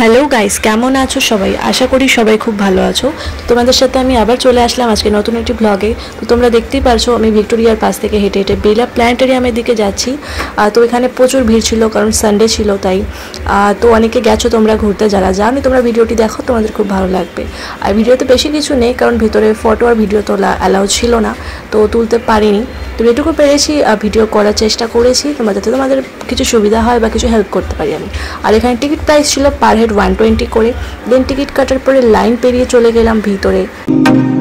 Hello guys, কেমন আছো সবাই? আশা করি সবাই খুব ভালো আছো। তো তোমাদের সাথে আমি আবার চলে আসলাম আজকে নতুন একটি ব্লগে। তো তোমরা দেখতেই পারছো আমি ভিক্টোরিয়ার পাশ থেকে হেঁটে হেঁটে বেলা প্ল্যানেটেরিয়ামের দিকে যাচ্ছি। তো এখানে প্রচুর ভিড় ছিল, কারণ সানডে ছিল তাই। তো অনেকে গেছো তোমরা ঘুরতে, যারা যাওনি তোমরা ভিডিওটি দেখো, তোমাদের খুব ভালো লাগবে। আর ভিডিওতে বেশি কিছু নেই, কারণ ভিতরে ফটো আর ভিডিও তোলা অ্যালাউ ছিল না, তো তুলতে পারিনি। তো যেটুকু পেরেছি ভিডিও করার চেষ্টা করেছি, যাতে তোমাদের কিছু সুবিধা হয় বা কিছু হেল্প করতে পারি আমি। আর এখানে টিকিট প্রাইস ছিল পার হেড 120 করে। দেন টিকিট কাটার পরে লাইন পেরিয়ে চলে গেলাম ভিতরে।